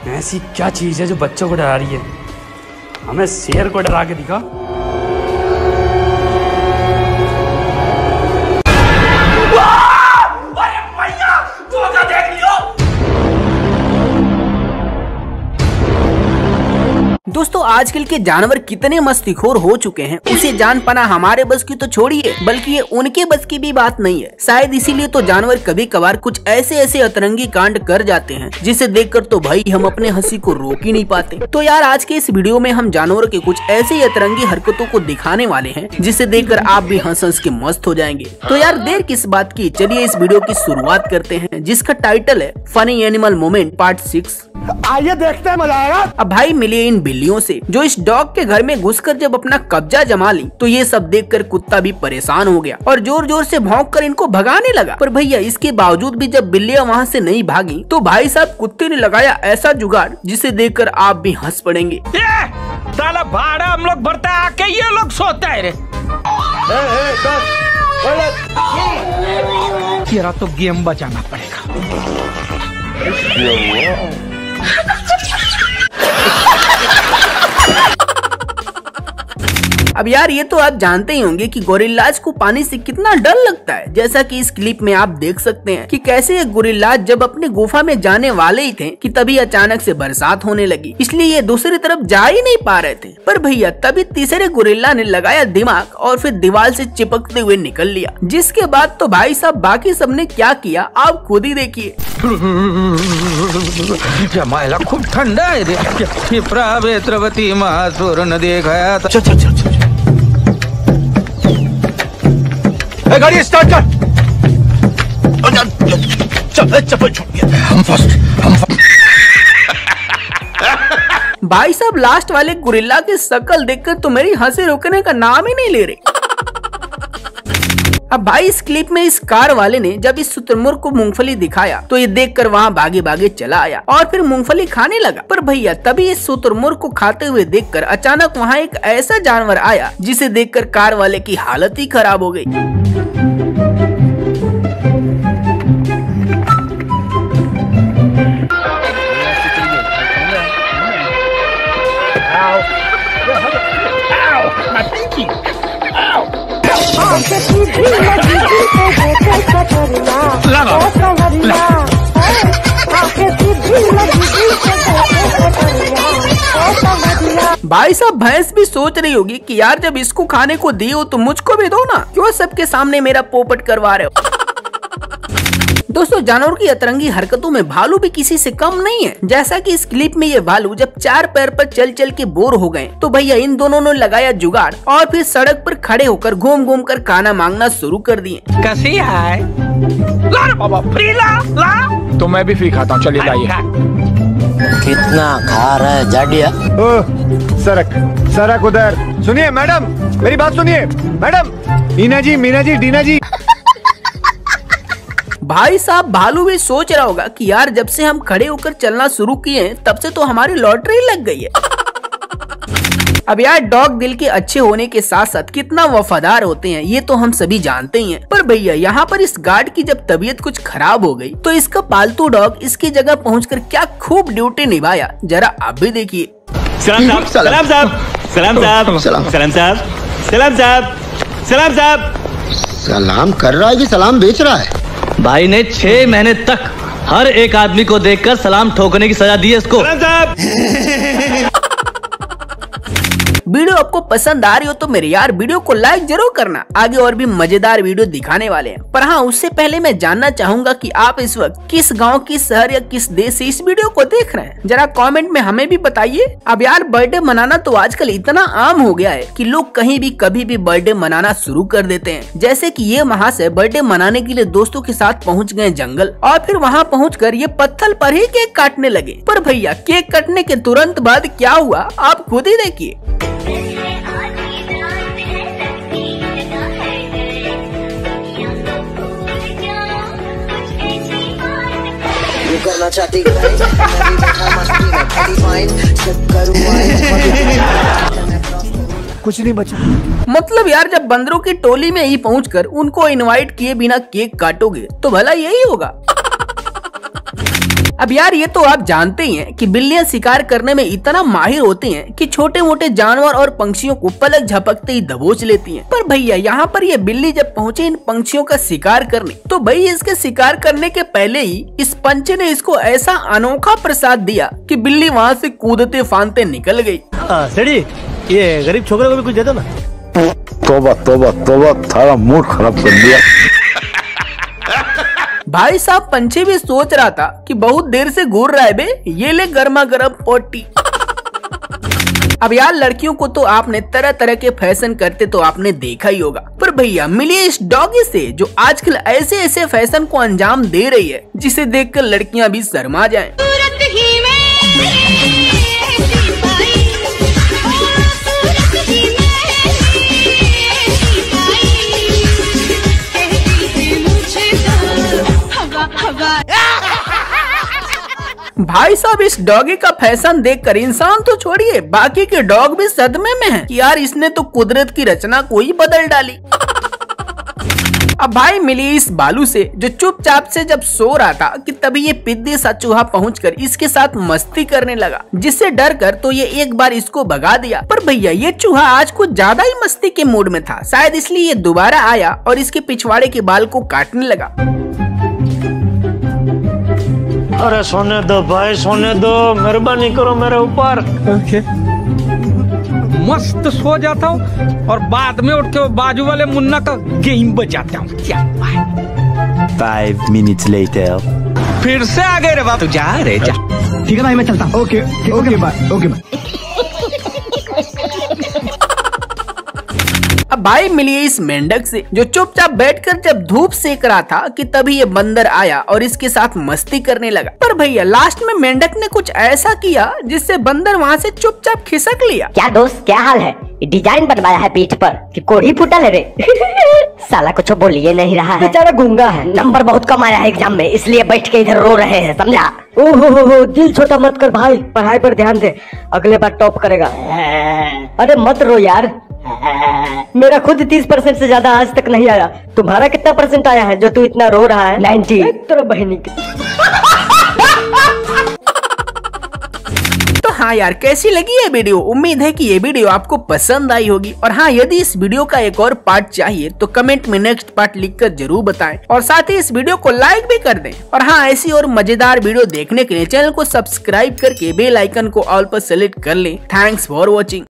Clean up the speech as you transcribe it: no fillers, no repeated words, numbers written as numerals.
ऐसी क्या चीज है जो बच्चों को डरा रही है? हमें शेर को डरा के दिखा। दोस्तों आजकल के जानवर कितने मस्तीखोर हो चुके हैं, उसे जान पाना हमारे बस की तो छोड़िए बल्कि ये उनके बस की भी बात नहीं है। शायद इसीलिए तो जानवर कभी कभार कुछ ऐसे अतरंगी कांड कर जाते हैं जिसे देखकर तो भाई हम अपने हंसी को रोक ही नहीं पाते। तो यार आज के इस वीडियो में हम जानवरों के कुछ ऐसे अतरंगी हरकतों को दिखाने वाले हैं जिसे देखकर आप भी हंस हंस के मस्त हो जाएंगे। तो यार देर किस बात की, चलिए इस वीडियो की शुरुआत करते हैं जिसका टाइटल है फनी एनिमल मोमेंट पार्ट 6। आइए देखते हैं, मजा आएगा। अब भाई मिले इन बिल्लियों से जो इस डॉग के घर में घुसकर जब अपना कब्जा जमा ली तो ये सब देखकर कुत्ता भी परेशान हो गया और जोर जोर से भौंककर इनको भगाने लगा। पर भैया इसके बावजूद भी जब बिल्लियां वहां से नहीं भागी तो भाई साहब कुत्ते ने लगाया ऐसा जुगाड़ जिसे देखकर आप भी हंस पड़ेंगे। साला भाड़ा हम लोग भरता है, आके ये लोग सोते हैं रे। तेरा तो गेम बचाना पड़ेगा। अब यार ये तो आप जानते ही होंगे कि गोरिल्लाज को पानी से कितना डर लगता है। जैसा कि इस क्लिप में आप देख सकते हैं कि कैसे ये गोरिल्लाज जब अपने गुफा में जाने वाले ही थे कि तभी अचानक से बरसात होने लगी, इसलिए ये दूसरी तरफ जा ही नहीं पा रहे थे। पर भैया तभी तीसरे गोरिल्ला ने लगाया दिमाग और फिर दीवार से चिपकते हुए निकल लिया, जिसके बाद तो भाई साहब बाकी सबने क्या किया आप खुद ही देखिए। जमायला खूब ठंडा है रे, वेत्रवती महासुर ने देखा था। गाड़ी स्टार्ट कर। चप्पल छूट गया। हम फर्स्ट। भाई साहब लास्ट वाले गोरिल्ला की शक्ल देखकर तो मेरी हंसी रुकने का नाम ही नहीं ले रही। अब भाई इस क्लिप में इस कार वाले ने जब इस शुतुरमुर्ग को मूंगफली दिखाया तो ये देखकर वहाँ भागे भागे चला आया और फिर मूंगफली खाने लगा। पर भैया तभी इस शुतुरमुर्ग को खाते हुए देखकर अचानक वहाँ एक ऐसा जानवर आया जिसे देखकर कार वाले की हालत ही खराब हो गई। भाई साहब भैंस भी सोच रही होगी कि यार जब इसको खाने को दी हो तो मुझको भी दो ना, क्यों सबके सामने मेरा पोपट करवा रहे हो। दोस्तों जानवरों की अतरंगी हरकतों में भालू भी किसी से कम नहीं है। जैसा कि इस क्लिप में ये भालू जब 4 पैर पर चल चल के बोर हो गए तो भैया इन दोनों ने लगाया जुगाड़ और फिर सड़क पर खड़े होकर घूम घूम कर खाना मांगना शुरू कर दिए। कैसी है? ला बाबा फ्री ला। तो मैं भी फ्री खाता हूँ, चलिए लाइए। कितना खा रहा है जाडिया? सरक उधर। सुनिए मैडम, मेरी बात सुनिए मैडम। मीना जी डीना जी। भाई साहब भालू भी सोच रहा होगा कि यार जब से हम खड़े होकर चलना शुरू किए हैं तब से तो हमारी लॉटरी लग गई है। अब यार डॉग दिल के अच्छे होने के साथ साथ कितना वफादार होते हैं ये तो हम सभी जानते ही हैं। पर भैया यहाँ पर इस गार्ड की जब तबीयत कुछ खराब हो गई तो इसका पालतू डॉग इसकी जगह पहुंचकर क्या खूब ड्यूटी निभाया, जरा आप भी देखिए। सलाम साहब। सलाम कर रहा है कि सलाम बेच रहा है? भाई ने 6 महीने तक हर एक आदमी को देखकर सलाम ठोकने की सजा दी है इसको। वीडियो आपको पसंद आ रही हो तो मेरे यार वीडियो को लाइक जरूर करना, आगे और भी मजेदार वीडियो दिखाने वाले हैं। पर हाँ उससे पहले मैं जानना चाहूंगा कि आप इस वक्त किस गांव, किस शहर या किस देश से इस वीडियो को देख रहे हैं, जरा कमेंट में हमें भी बताइए। अब यार बर्थडे मनाना तो आजकल इतना आम हो गया है कि लोग कहीं भी कभी भी बर्थडे मनाना शुरू कर देते हैं। जैसे कि ये महाशय बर्थडे मनाने के लिए दोस्तों के साथ पहुँच गए जंगल और फिर वहाँ पहुँच ये पत्थर पर ही केक काटने लगे। पर भैया केक कटने के तुरंत बाद क्या हुआ आप खुद ही देखिए। करना चाहती कुछ नहीं बचा। मतलब यार जब बंदरों की टोली में ही पहुंचकर उनको इनवाइट किए बिना केक काटोगे तो भला यही होगा। अब यार ये तो आप जानते ही हैं कि बिल्लियां शिकार करने में इतना माहिर होती हैं कि छोटे मोटे जानवर और पंछियों को पलक झपकते ही दबोच लेती हैं। पर भैया यहाँ पर ये बिल्ली जब पहुँचे इन पंछियों का शिकार करने, तो भाई इसके शिकार करने के पहले ही इस पंछी ने इसको ऐसा अनोखा प्रसाद दिया कि बिल्ली वहाँ से कूदते फांदते निकल गई। सेठी, ये गरीब छोकरे को भी कुछ दे दो ना। तोबा तोबा तोबा, थारा मूड खराब कर दिया। भाई साहब पंछी भी सोच रहा था कि बहुत देर से घूर रहा है बे, ये ले गर्मा गर्म पोटी। अब यार लड़कियों को तो आपने तरह तरह के फैशन करते तो आपने देखा ही होगा, पर भैया मिलिए इस डॉगी से जो आजकल ऐसे ऐसे फैशन को अंजाम दे रही है जिसे देखकर लड़कियां भी शर्मा जाएं। भाई साहब इस डॉगी का फैशन देखकर इंसान तो छोड़िए बाकी के डॉग भी सदमे में हैं कि यार इसने तो कुदरत की रचना को ही बदल डाली। अब भाई मिली इस बालू से जो चुपचाप से जब सो रहा था कि तभी ये पिद्दी सा चूहा पहुंचकर इसके साथ मस्ती करने लगा, जिससे डर कर तो ये एक बार इसको भगा दिया। पर भैया ये चूहा आज कुछ ज्यादा ही मस्ती के मूड में था, शायद इसलिए ये दोबारा आया और इसके पिछवाड़े के बाल को काटने लगा। अरे सोने दो भाई, सोने दो, मेहरबानी करो मेरे ऊपर। मस्त सो जाता हूँ और बाद में उठ के बाजू वाले मुन्ना का गेम बजाता हूँ। 5 minutes later. फिर से आ गए रे बाप, तू जा रे जा। ठीक है भाई मैं चलता हूँ। Okay okay bye, okay bye. अब भाई मिलिए इस मेंढक से जो चुपचाप बैठकर जब धूप सेक रहा था कि तभी ये बंदर आया और इसके साथ मस्ती करने लगा। पर भैया लास्ट में मेंढक ने कुछ ऐसा किया जिससे बंदर वहाँ से चुपचाप खिसक लिया। क्या दोस्त क्या हाल है? डिजाइन बनवाया है पीठ पर कि कोढ़ी फूटा है रे? साला कुछ बोलिए नहीं रहा है, बेचारा गूंगा है। नंबर बहुत कम आया है एग्जाम में, इसलिए बैठ के इधर रो रहे हैं, समझा? ओहो दिल छोटा मत कर भाई, पढ़ाई पर ध्यान दे, अगले बार टॉप करेगा। अरे मत रो यार, मेरा खुद 30% से ज्यादा आज तक नहीं आया। तुम्हारा कितना परसेंट आया है जो तू इतना रो रहा है? 90। तेरा बहनी की। तो हाँ यार कैसी लगी ये वीडियो? उम्मीद है कि ये वीडियो आपको पसंद आई होगी। और हाँ यदि इस वीडियो का एक और पार्ट चाहिए तो कमेंट में नेक्स्ट पार्ट लिखकर जरूर बताएं और साथ ही इस वीडियो को लाइक भी कर दें। और हाँ ऐसी और मजेदार वीडियो देखने के लिए चैनल को सब्सक्राइब करके बेल आइकन को ऑल पर सेलेक्ट कर लें। Thanks for watching.